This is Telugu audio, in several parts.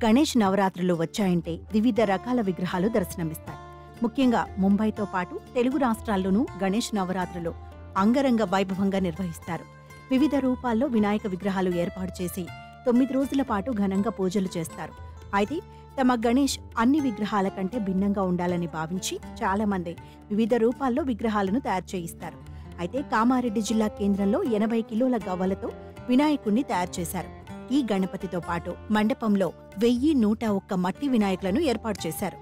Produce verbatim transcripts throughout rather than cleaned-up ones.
గణేష్ నవరాత్రులు వచ్చాయంటే వివిధ రకాల విగ్రహాలు దర్శనమిస్తాయి. ముఖ్యంగా ముంబైతో పాటు తెలుగు రాష్ట్రాల్లోనూ గణేష్ నవరాత్రులు అంగరంగ వైభవంగా నిర్వహిస్తారు. వివిధ రూపాల్లో వినాయక విగ్రహాలు ఏర్పాటు చేసి తొమ్మిది రోజుల పాటు ఘనంగా పూజలు చేస్తారు. అయితే తమ గణేష్ అన్ని విగ్రహాల కంటే భిన్నంగా ఉండాలని భావించి చాలా మంది వివిధ రూపాల్లో విగ్రహాలను తయారు చేయిస్తారు. అయితే కామారెడ్డి జిల్లా కేంద్రంలో ఎనభై కిలోల గవ్వలతో వినాయకుణ్ణి తయారు చేశారు. ఈ గణపతితో పాటు మండపంలో వెయ్యి నూట ఒక్క మట్టి వినాయకులను ఏర్పాటు చేశారు.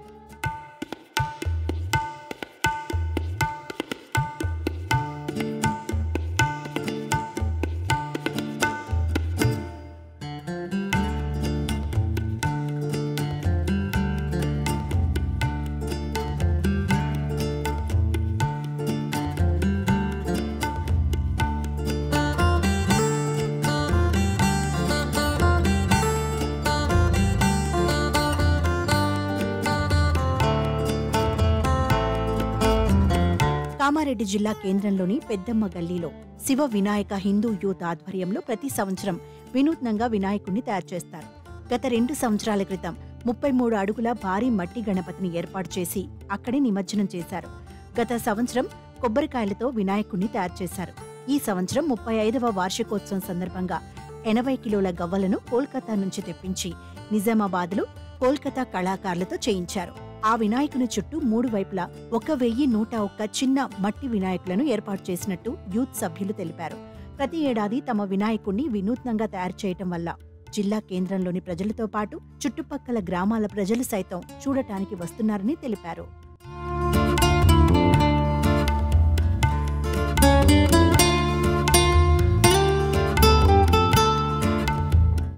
కామారెడ్డి జిల్లా కేంద్రంలోని పెద్దమ్మ గల్లీలో శివ వినాయక హిందూ యూత్ ఆధ్వర్యంలో ప్రతి సంవత్సరం వినూత్నంగా వినాయకుణ్ణి తయారు చేస్తారు. గత రెండు సంవత్సరాల క్రితం ముప్పై మూడు అడుగుల భారీ మట్టి గణపతిని ఏర్పాటు చేసి అక్కడే నిమజ్జనం చేశారు. గత సంవత్సరం కొబ్బరికాయలతో వినాయకుణ్ణి తయారు చేశారు. ఈ సంవత్సరం ముప్పై ఐదవ వార్షికోత్సవం సందర్భంగా ఎనభై కిలోల గవ్వలను కోల్కతా నుంచి తెప్పించి నిజామాబాద్లో కోల్కతా కళాకారులతో చేయించారు. ఆ వినాయకుని చుట్టూ మూడు వైపులా ఒక వెయ్యి నూట ఒక్క చిన్న మట్టి వినాయకులను ఏర్పాటు చేసినట్టు యూత్ సభ్యులు తెలిపారు. ప్రతి ఏడాది తమ వినాయకుణ్ణి వినూత్నంగా తయారు చేయటం వల్ల జిల్లా కేంద్రంలోని ప్రజలతో పాటు చుట్టుపక్కల గ్రామాల ప్రజలు సైతం చూడటానికి వస్తున్నారని తెలిపారు.